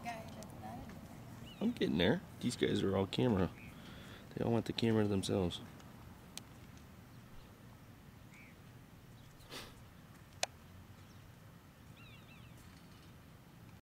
I'm getting there. These guys are all camera. They all want the camera to themselves.